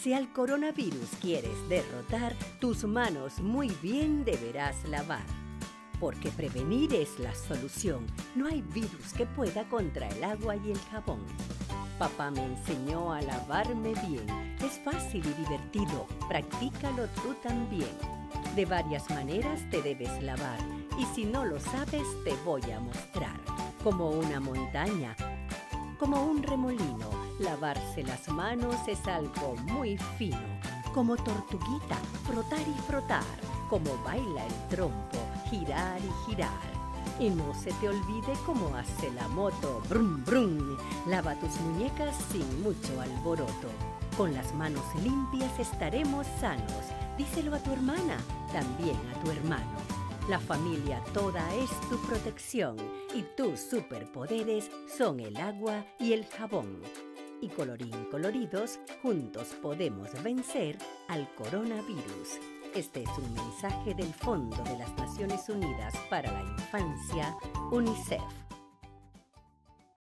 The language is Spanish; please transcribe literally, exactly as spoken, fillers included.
Si al coronavirus quieres derrotar, tus manos muy bien deberás lavar. Porque prevenir es la solución. No hay virus que pueda contra el agua y el jabón. Papá me enseñó a lavarme bien. Es fácil y divertido. Practícalo tú también. De varias maneras te debes lavar. Y si no lo sabes, te voy a mostrar. Como una montaña, como un remolino. Lavarse las manos es algo muy fino. Como tortuguita, frotar y frotar. Como baila el trompo, girar y girar. Y no se te olvide cómo hace la moto, brum brum. Lava tus muñecas sin mucho alboroto. Con las manos limpias estaremos sanos. Díselo a tu hermana, también a tu hermano. La familia toda es tu protección y tus superpoderes son el agua y el jabón. Y colorín coloridos, juntos podemos vencer al coronavirus. Este es un mensaje del Fondo de las Naciones Unidas para la Infancia, UNICEF.